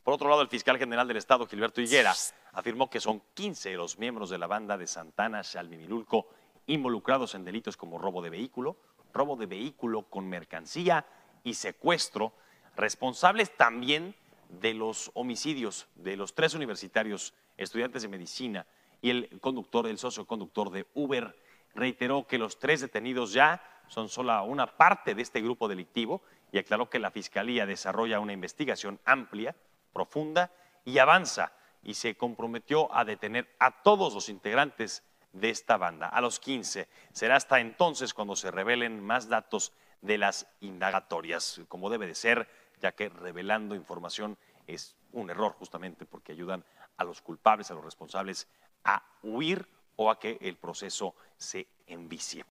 Por otro lado, el fiscal general del Estado, Gilberto Higuera, afirmó que son 15 los miembros de la banda de Santana Xalmimilulco involucrados en delitos como robo de vehículo con mercancía y secuestro, responsables también de los homicidios de los 3 universitarios estudiantes de medicina y el socio conductor de Uber. Reiteró que los 3 detenidos ya son solo una parte de este grupo delictivo y aclaró que la Fiscalía desarrolla una investigación amplia, profunda y avanza, y se comprometió a detener a todos los integrantes de esta banda, a los 15. Será hasta entonces cuando se revelen más datos de las indagatorias, como debe de ser, ya que revelando información es un error justamente porque ayudan a los culpables, a los responsables a huir o a que el proceso se envicie.